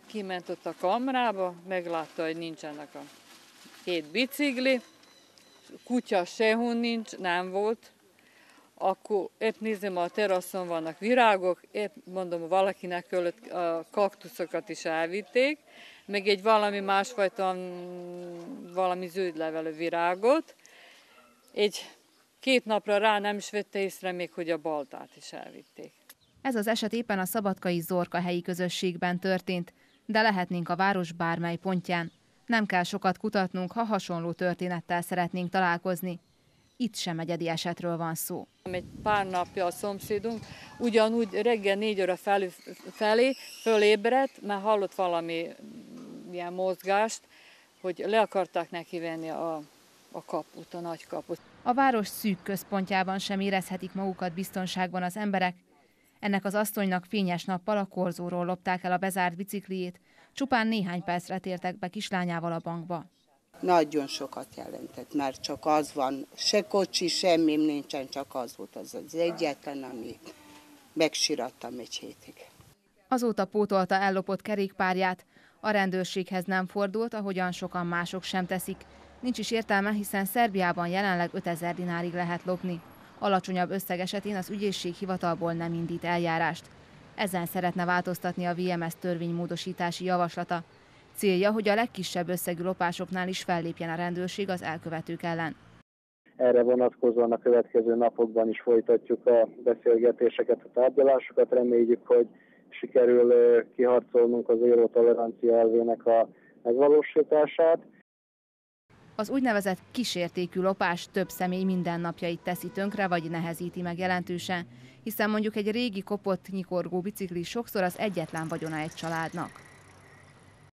kiment ott a kamrába, meglátta, hogy nincsenek a 2 bicikli, kutya sehol nincs, nem volt. Akkor épp nézem, a teraszon vannak virágok, épp mondom, valakinek kellett a kaktuszokat is elvitték, meg egy valami másfajta, valami zöldlevelű virágot. 2 napra rá nem is vette észre még, hogy a baltát is elvitték. Ez az eset éppen a szabadkai Zorka helyi közösségben történt, de lehetnénk a város bármely pontján. Nem kell sokat kutatnunk, ha hasonló történettel szeretnénk találkozni. Itt sem egyedi esetről van szó. Egy pár napja a szomszédunk ugyanúgy reggel 4 óra felé fölébredt, mert hallott valami ilyen mozgást, hogy le akarták neki venni a kaput, a nagy kaput. A város szűk központjában sem érezhetik magukat biztonságban az emberek. Ennek az asszonynak fényes nappal a korzóról lopták el a bezárt bicikliét, csupán néhány percre tértek be kislányával a bankba. Nagyon sokat jelentett, mert csak az van, se kocsi, semmi nincsen, csak az volt az egyetlen, ami megsirattam egy hétig. Azóta pótolta ellopott kerékpárját, a rendőrséghez nem fordult, ahogyan sokan mások sem teszik. Nincs is értelme, hiszen Szerbiában jelenleg 5000 dinárig lehet lopni. Alacsonyabb összeg esetén az ügyészség hivatalból nem indít eljárást. Ezen szeretne változtatni a VMS törvénymódosítási javaslata. Célja, hogy a legkisebb összegű lopásoknál is fellépjen a rendőrség az elkövetők ellen. Erre vonatkozóan a következő napokban is folytatjuk a beszélgetéseket, a tárgyalásokat. Reméljük, hogy sikerül kiharcolnunk az zéró tolerancia elvének a megvalósítását. Az úgynevezett kísértékű lopás több személy mindennapjait teszi tönkre, vagy nehezíti meg jelentősen, hiszen mondjuk egy régi kopott, nyikorgó bicikli sokszor az egyetlen vagyona egy családnak.